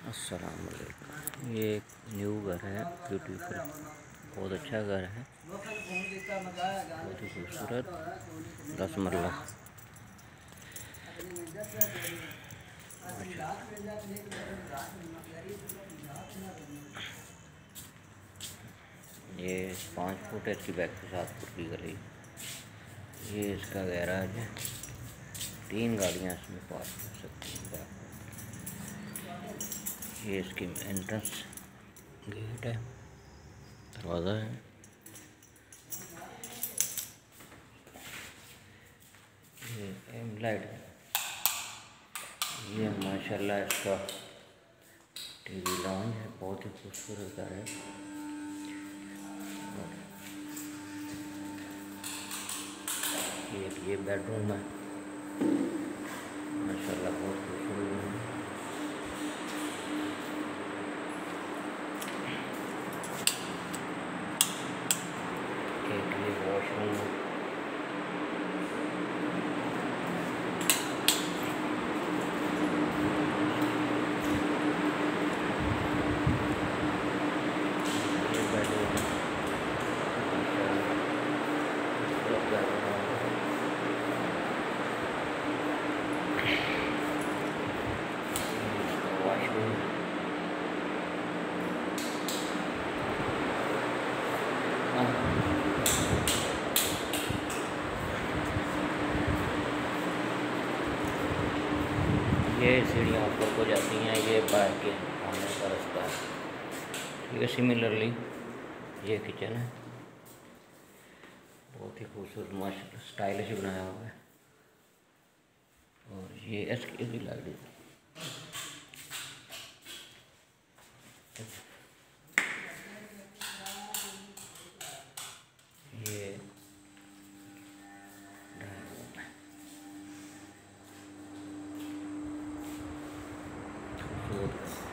अस्सलाम वालेकुम। ये एक न्यू घर है, ब्यूटीफुल, बहुत अच्छा घर है, बहुत ही खूबसूरत 10 मरला। ये 5 फुट है, इसकी बैक से 7 फुट की गली। ये इसका गैराज है, 3 गाड़ियाँ इसमें पार्क कर सकती हैं। ये इसकी एंट्रेंस गेट है, दरवाज़ा है। ये एम लाइट है। ये माशाल्लाह इसका टीवी लॉन्ज है, बहुत ही खूबसूरत घर है। ये बेडरूम है, माशाल्लाह बहुत खूबसूरत है। एक ये वॉशरूम है। ये बेडरूम है, वॉशरूम है। ये सीढ़ियाँ ऊपर को जाती हैं, ये बाहर के आने का रास्ता है। ठीक है, सिमिलरली ये किचन है, बहुत ही खूबसूरत माशाल्लाह स्टाइलिश बनाया हुआ है। और ये इसकी लाइट है। ये खूबसूरत